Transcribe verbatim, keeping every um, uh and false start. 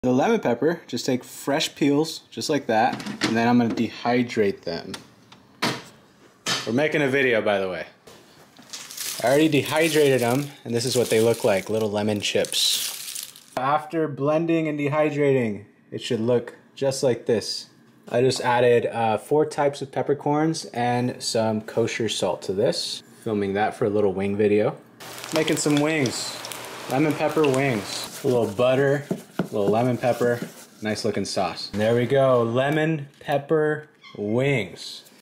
The lemon pepper, just take fresh peels, just like that, and then I'm gonna dehydrate them. We're making a video, by the way. I already dehydrated them, and this is what they look like, little lemon chips. After blending and dehydrating, it should look just like this. I just added uh, four types of peppercorns and some kosher salt to this. Filming that for a little wing video. Making some wings, lemon pepper wings. A little butter, a little lemon pepper, nice looking sauce. And there we go, lemon pepper wings.